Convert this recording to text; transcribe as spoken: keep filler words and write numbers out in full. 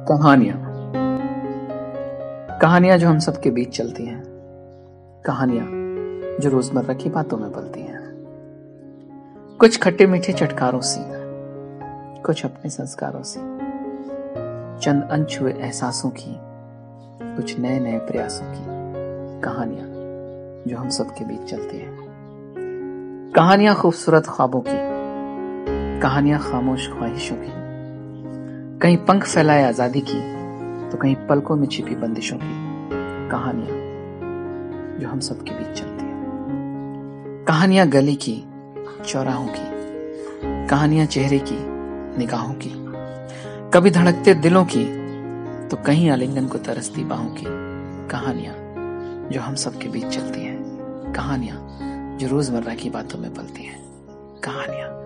कहानियां कहानियां जो हम सबके बीच चलती हैं, कहानियां जो रोजमर्रा की बातों में पलती हैं। कुछ खट्टे मीठे चटकारों सी, कुछ अपने संस्कारों सी, चंद अनछुए एहसासों की, कुछ नए नए प्रयासों की कहानियां जो हम सबके बीच चलती हैं। कहानियां खूबसूरत ख्वाबों की, कहानियां खामोश ख्वाहिशों की, कहीं पंख फैलाए आजादी की तो कहीं पलकों में छिपी बंदिशों की कहानियां जो हम सबके बीच चलती हैं। कहानियां गली की, चौराहों की, कहानियां चेहरे की, निगाहों की, कभी धड़कते दिलों की तो कहीं आलिंगन को तरसती बाहों की कहानियां जो हम सबके बीच चलती हैं। कहानियां जो रोजमर्रा की बातों में पलती हैं। कहानियां